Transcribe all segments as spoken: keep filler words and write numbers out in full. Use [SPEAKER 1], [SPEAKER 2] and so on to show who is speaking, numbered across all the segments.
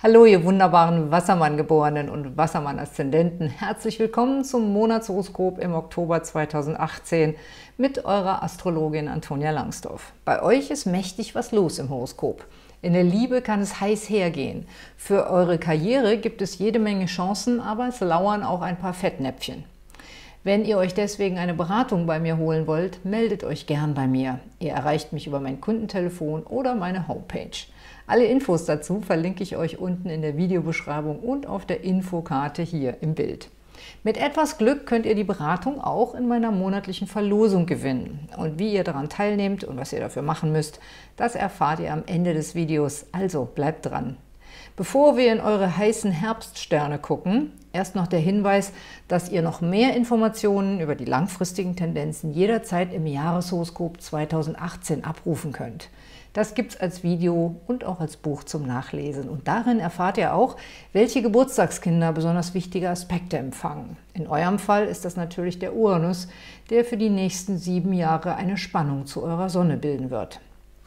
[SPEAKER 1] Hallo, ihr wunderbaren Wassermann-Geborenen und Wassermann-Aszendenten. Herzlich willkommen zum Monatshoroskop im Oktober zweitausendachtzehn mit eurer Astrologin Antonia Langsdorf. Bei euch ist mächtig was los im Horoskop. In der Liebe kann es heiß hergehen. Für eure Karriere gibt es jede Menge Chancen, aber es lauern auch ein paar Fettnäpfchen. Wenn ihr euch deswegen eine Beratung bei mir holen wollt, meldet euch gern bei mir. Ihr erreicht mich über mein Kundentelefon oder meine Homepage. Alle Infos dazu verlinke ich euch unten in der Videobeschreibung und auf der Infokarte hier im Bild. Mit etwas Glück könnt ihr die Beratung auch in meiner monatlichen Verlosung gewinnen. Und wie ihr daran teilnehmt und was ihr dafür machen müsst, das erfahrt ihr am Ende des Videos, also bleibt dran. Bevor wir in eure heißen Herbststerne gucken, erst noch der Hinweis, dass ihr noch mehr Informationen über die langfristigen Tendenzen jederzeit im Jahreshoroskop zweitausendachtzehn abrufen könnt. Das gibt es als Video und auch als Buch zum Nachlesen. Und darin erfahrt ihr auch, welche Geburtstagskinder besonders wichtige Aspekte empfangen. In eurem Fall ist das natürlich der Uranus, der für die nächsten sieben Jahre eine Spannung zu eurer Sonne bilden wird.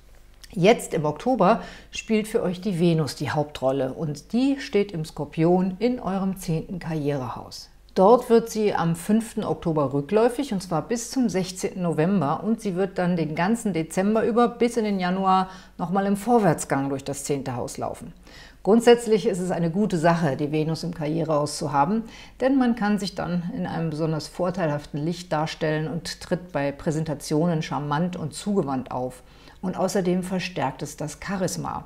[SPEAKER 1] Jetzt im Oktober spielt für euch die Venus die Hauptrolle und die steht im Skorpion in eurem zehnten Karrierehaus. Dort wird sie am fünften Oktober rückläufig, und zwar bis zum sechzehnten November, und sie wird dann den ganzen Dezember über bis in den Januar nochmal im Vorwärtsgang durch das zehnte Haus laufen. Grundsätzlich ist es eine gute Sache, die Venus im Karrierehaus zu haben, denn man kann sich dann in einem besonders vorteilhaften Licht darstellen und tritt bei Präsentationen charmant und zugewandt auf. Und außerdem verstärkt es das Charisma.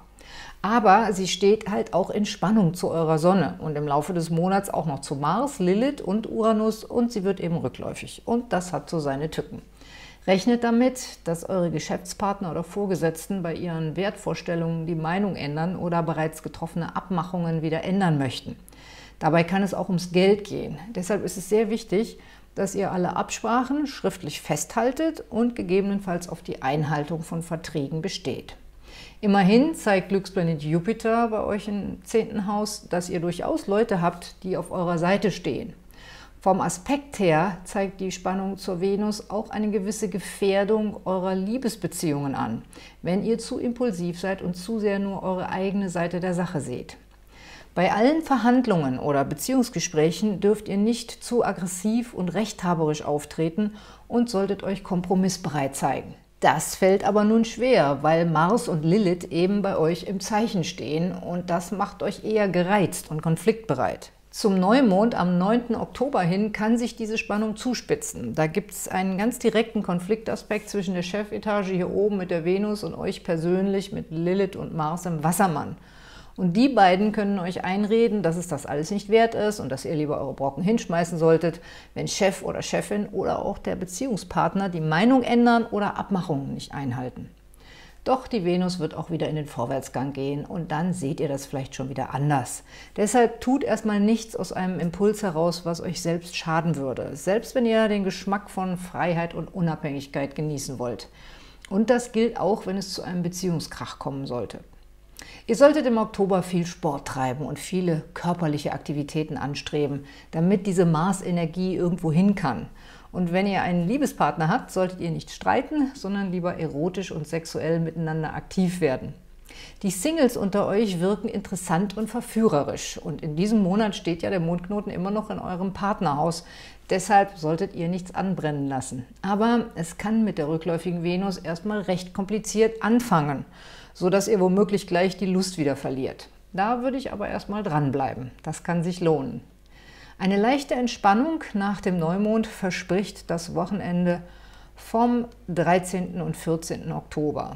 [SPEAKER 1] Aber sie steht halt auch in Spannung zu eurer Sonne und im Laufe des Monats auch noch zu Mars, Lilith und Uranus, und sie wird eben rückläufig. Und das hat so seine Tücken. Rechnet damit, dass eure Geschäftspartner oder Vorgesetzten bei ihren Wertvorstellungen die Meinung ändern oder bereits getroffene Abmachungen wieder ändern möchten. Dabei kann es auch ums Geld gehen. Deshalb ist es sehr wichtig, dass ihr alle Absprachen schriftlich festhaltet und gegebenenfalls auf die Einhaltung von Verträgen besteht. Immerhin zeigt Glücksplanet Jupiter bei euch im zehnten Haus, dass ihr durchaus Leute habt, die auf eurer Seite stehen. Vom Aspekt her zeigt die Spannung zur Venus auch eine gewisse Gefährdung eurer Liebesbeziehungen an, wenn ihr zu impulsiv seid und zu sehr nur eure eigene Seite der Sache seht. Bei allen Verhandlungen oder Beziehungsgesprächen dürft ihr nicht zu aggressiv und rechthaberisch auftreten und solltet euch kompromissbereit zeigen. Das fällt aber nun schwer, weil Mars und Lilith eben bei euch im Zeichen stehen und das macht euch eher gereizt und konfliktbereit. Zum Neumond am neunten Oktober hin kann sich diese Spannung zuspitzen. Da gibt es einen ganz direkten Konfliktaspekt zwischen der Chefetage hier oben mit der Venus und euch persönlich mit Lilith und Mars im Wassermann. Und die beiden können euch einreden, dass es das alles nicht wert ist und dass ihr lieber eure Brocken hinschmeißen solltet, wenn Chef oder Chefin oder auch der Beziehungspartner die Meinung ändern oder Abmachungen nicht einhalten. Doch die Venus wird auch wieder in den Vorwärtsgang gehen und dann seht ihr das vielleicht schon wieder anders. Deshalb tut erstmal nichts aus einem Impuls heraus, was euch selbst schaden würde, selbst wenn ihr den Geschmack von Freiheit und Unabhängigkeit genießen wollt. Und das gilt auch, wenn es zu einem Beziehungskrach kommen sollte. Ihr solltet im Oktober viel Sport treiben und viele körperliche Aktivitäten anstreben, damit diese Mars-Energie irgendwo hin kann. Und wenn ihr einen Liebespartner habt, solltet ihr nicht streiten, sondern lieber erotisch und sexuell miteinander aktiv werden. Die Singles unter euch wirken interessant und verführerisch. Und in diesem Monat steht ja der Mondknoten immer noch in eurem Partnerhaus. Deshalb solltet ihr nichts anbrennen lassen. Aber es kann mit der rückläufigen Venus erstmal recht kompliziert anfangen, sodass ihr womöglich gleich die Lust wieder verliert. Da würde ich aber erstmal dranbleiben. Das kann sich lohnen. Eine leichte Entspannung nach dem Neumond verspricht das Wochenende vom dreizehnten und vierzehnten Oktober.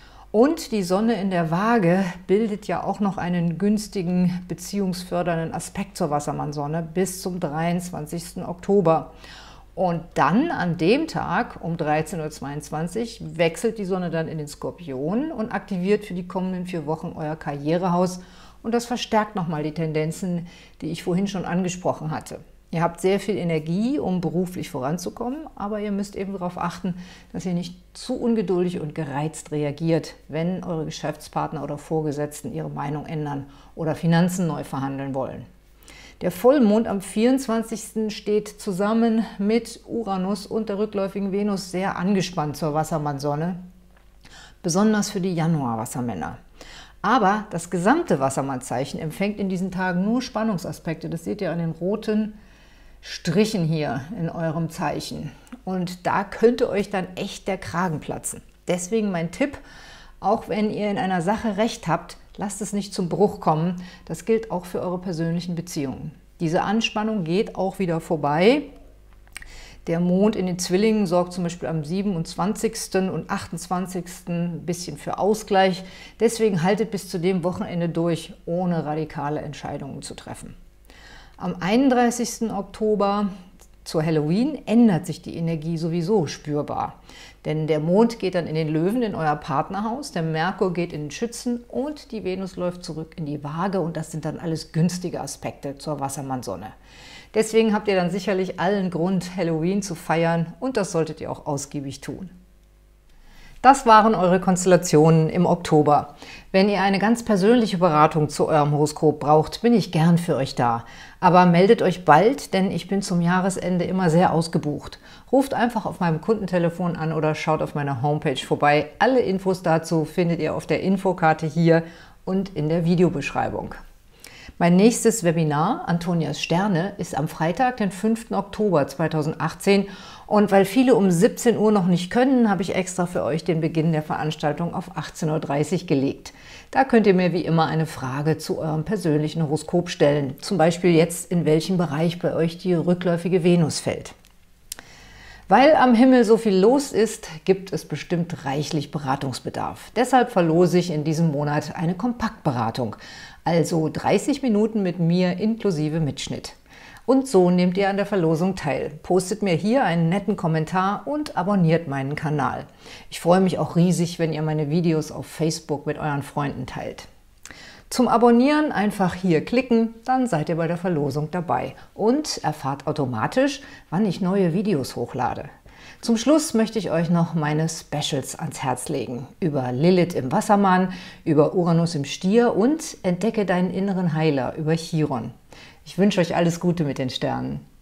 [SPEAKER 1] Und die Sonne in der Waage bildet ja auch noch einen günstigen, beziehungsfördernden Aspekt zur Wassermannsonne bis zum dreiundzwanzigsten Oktober. Und dann an dem Tag um dreizehn Uhr zweiundzwanzig wechselt die Sonne dann in den Skorpion und aktiviert für die kommenden vier Wochen euer Karrierehaus. Und das verstärkt nochmal die Tendenzen, die ich vorhin schon angesprochen hatte. Ihr habt sehr viel Energie, um beruflich voranzukommen, aber ihr müsst eben darauf achten, dass ihr nicht zu ungeduldig und gereizt reagiert, wenn eure Geschäftspartner oder Vorgesetzten ihre Meinung ändern oder Finanzen neu verhandeln wollen. Der Vollmond am vierundzwanzigsten steht zusammen mit Uranus und der rückläufigen Venus sehr angespannt zur Wassermannsonne, besonders für die Januar-Wassermänner. Aber das gesamte Wassermannzeichen empfängt in diesen Tagen nur Spannungsaspekte. Das seht ihr an den roten Strichen hier in eurem Zeichen. Und da könnte euch dann echt der Kragen platzen. Deswegen mein Tipp, auch wenn ihr in einer Sache Recht habt, lasst es nicht zum Bruch kommen. Das gilt auch für eure persönlichen Beziehungen. Diese Anspannung geht auch wieder vorbei. Der Mond in den Zwillingen sorgt zum Beispiel am siebenundzwanzigsten und achtundzwanzigsten ein bisschen für Ausgleich. Deswegen haltet bis zu dem Wochenende durch, ohne radikale Entscheidungen zu treffen. Am einunddreißigsten Oktober zur Halloween ändert sich die Energie sowieso spürbar. Denn der Mond geht dann in den Löwen, in euer Partnerhaus, der Merkur geht in den Schützen und die Venus läuft zurück in die Waage. Und das sind dann alles günstige Aspekte zur Wassermannsonne. Deswegen habt ihr dann sicherlich allen Grund, Halloween zu feiern, und das solltet ihr auch ausgiebig tun. Das waren eure Konstellationen im Oktober. Wenn ihr eine ganz persönliche Beratung zu eurem Horoskop braucht, bin ich gern für euch da. Aber meldet euch bald, denn ich bin zum Jahresende immer sehr ausgebucht. Ruft einfach auf meinem Kundentelefon an oder schaut auf meiner Homepage vorbei. Alle Infos dazu findet ihr auf der Infokarte hier und in der Videobeschreibung. Mein nächstes Webinar, Antonias Sterne, ist am Freitag, den fünften Oktober zweitausendachtzehn. Und weil viele um siebzehn Uhr noch nicht können, habe ich extra für euch den Beginn der Veranstaltung auf achtzehn Uhr dreißig gelegt. Da könnt ihr mir wie immer eine Frage zu eurem persönlichen Horoskop stellen. Zum Beispiel jetzt, in welchem Bereich bei euch die rückläufige Venus fällt. Weil am Himmel so viel los ist, gibt es bestimmt reichlich Beratungsbedarf. Deshalb verlose ich in diesem Monat eine Kompaktberatung, also dreißig Minuten mit mir inklusive Mitschnitt. Und so nehmt ihr an der Verlosung teil. Postet mir hier einen netten Kommentar und abonniert meinen Kanal. Ich freue mich auch riesig, wenn ihr meine Videos auf Facebook mit euren Freunden teilt. Zum Abonnieren einfach hier klicken, dann seid ihr bei der Verlosung dabei und erfahrt automatisch, wann ich neue Videos hochlade. Zum Schluss möchte ich euch noch meine Specials ans Herz legen. Über Lilith im Wassermann, über Uranus im Stier und Entdecke deinen inneren Heiler über Chiron. Ich wünsche euch alles Gute mit den Sternen.